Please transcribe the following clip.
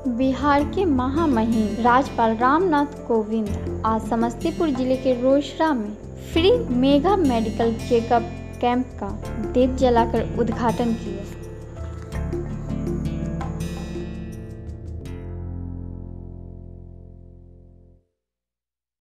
बिहार के महामहिम राज्यपाल रामनाथ कोविंद आज समस्तीपुर जिले के रोसड़ा में free mega medical checkup camp का दीप जलाकर उद्घाटन किया।